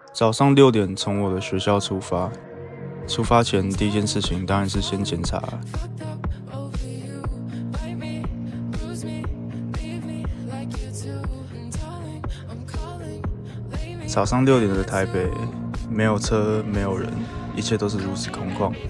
早上6点从我的学校出发，出发前第一件事情当然是先检查。早上6点的台北，没有车，没有人，一切都是如此空旷。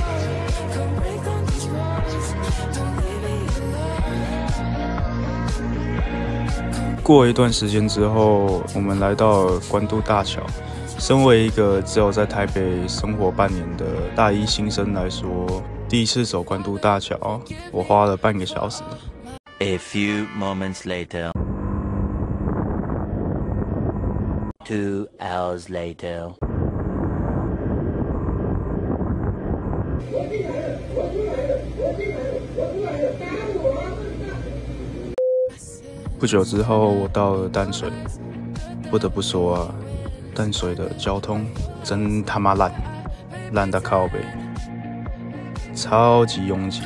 过了一段时间之后，我们来到了关渡大桥。身为一个只有在台北生活半年的大一新生来说，第一次走关渡大桥，我花了半个小时。 A few moments later. 2 hours later. 不久之后，我到了淡水。不得不说啊，淡水的交通真他妈烂，烂到靠北，超级拥挤。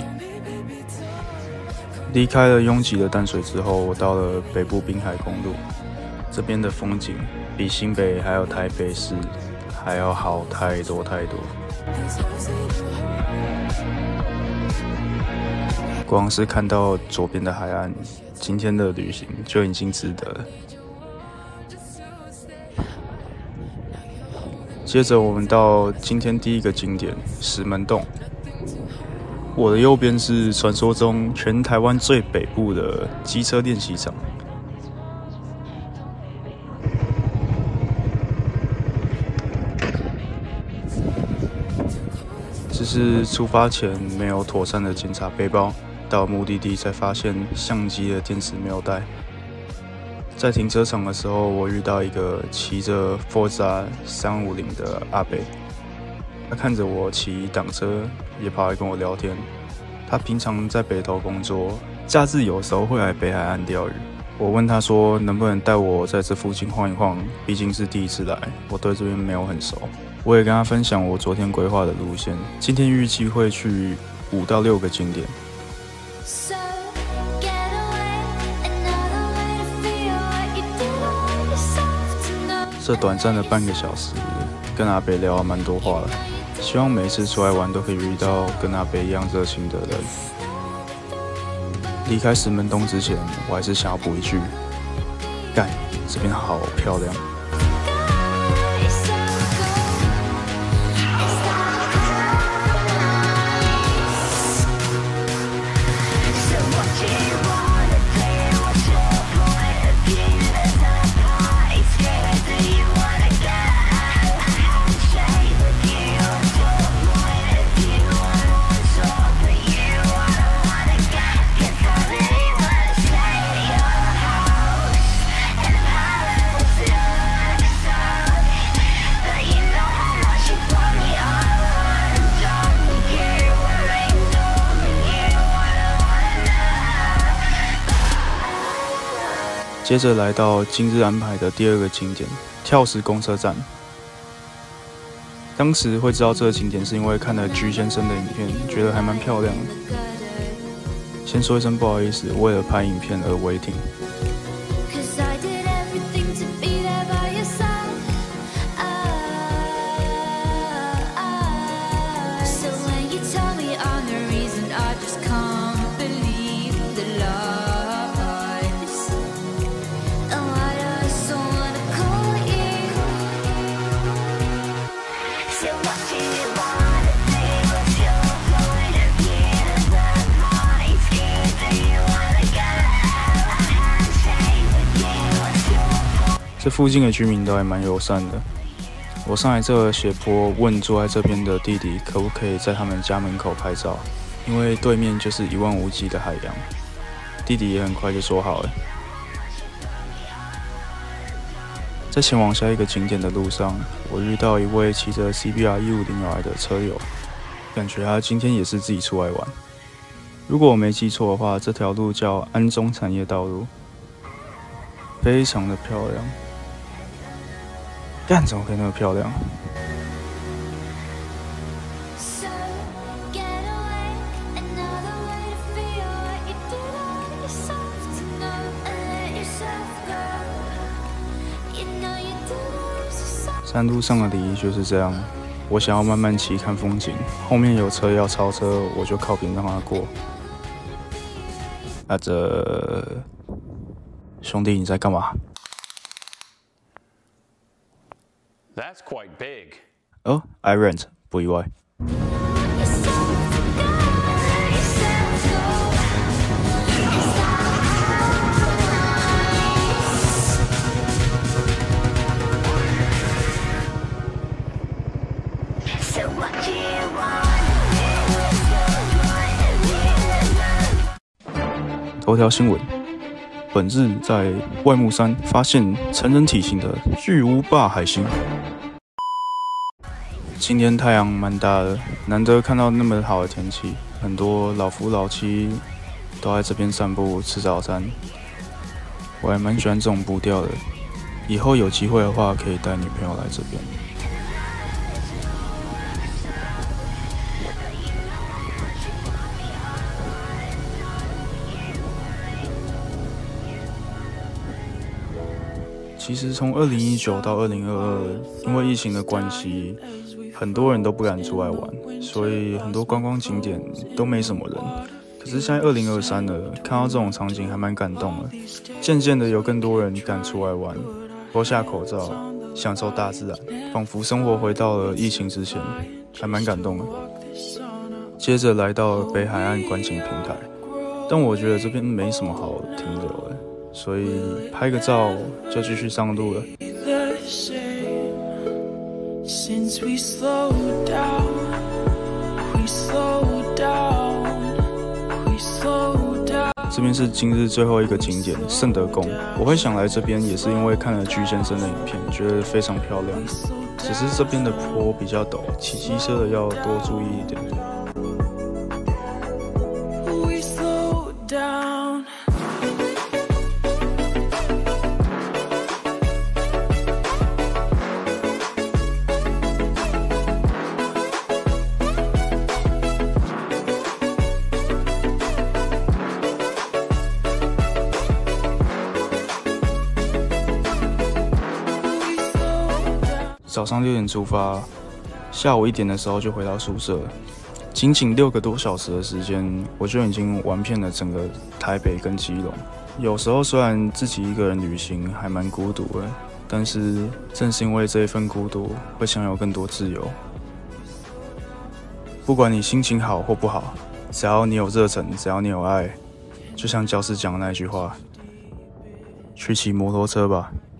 离开了拥挤的淡水之后，我到了北部滨海公路，这边的风景比新北还有台北市还要好太多太多。光是看到左边的海岸，今天的旅行就已经值得了。接着我们到今天第一个景点石门洞。我的右边是传说中全台湾最北部的机车练习场。只是出发前没有妥善的检查背包，到目的地才发现相机的电池没有带。在停车场的时候，我遇到一个骑着 Forza 350的阿伯，他看着我骑挡车，也跑来跟我聊天。他平常在北投工作，假日有时候会来北海岸钓鱼。我问他说，能不能带我在这附近晃一晃？毕竟是第一次来，我对这边没有很熟。我也跟他分享我昨天规划的路线，今天预计会去5到6个景点。这短暂的半个小时，跟阿北聊了蛮多话的。希望每一次出来玩都可以遇到跟阿北一样热情的人。离开石门洞之前，我还是想要补一句：干，这边好漂亮。接着来到今日安排的第2个景点跳石公车站。当时会知道这个景点是因为看了居先生的影片，觉得还蛮漂亮的。先说一声不好意思，为了拍影片而违停。这附近的居民都还蛮友善的。我上来这个斜坡，问住在这边的弟弟可不可以在他们家门口拍照，因为对面就是一望无际的海洋。弟弟也很快就说好了。在前往下一个景点的路上，我遇到一位骑着 CBR150R 的车友，感觉他今天也是自己出来玩。如果我没记错的话，这条路叫安中产业道路，非常的漂亮。干，怎么可以那么漂亮？ 山路上的礼仪就是这样，我想要慢慢骑看风景，后面有车要超车，我就靠边让他过。这兄弟你在干嘛？ That's quite big. 哦 ，I rent， 不意外。头条新闻：本日在外木山发现成人体型的巨无霸海星。今天太阳蛮大的，难得看到那么好的天气，很多老夫老妻都在这边散步吃早餐。我还蛮喜欢这种步调的，以后有机会的话可以带女朋友来这边。其实从2019到2022，因为疫情的关系，很多人都不敢出来玩，所以很多观光景点都没什么人。可是现在2023了，看到这种场景还蛮感动的。渐渐的有更多人敢出来玩，脱下口罩，享受大自然，仿佛生活回到了疫情之前，还蛮感动的。接着来到北海岸观景平台，但我觉得这边没什么好停留的。所以拍个照就继续上路了。这边是今日最后一个景点圣德宫，我会想来这边也是因为看了巨先生的影片，觉得非常漂亮。只是这边的坡比较陡，骑机车的要多注意一点。早上6点出发，下午1点的时候就回到宿舍。仅仅6个多小时的时间，我就已经玩遍了整个台北跟基隆。有时候虽然自己一个人旅行还蛮孤独的，但是正是因为这一份孤独，会享有更多自由。不管你心情好或不好，只要你有热忱，只要你有爱，就像教师讲的那句话：去骑摩托车吧。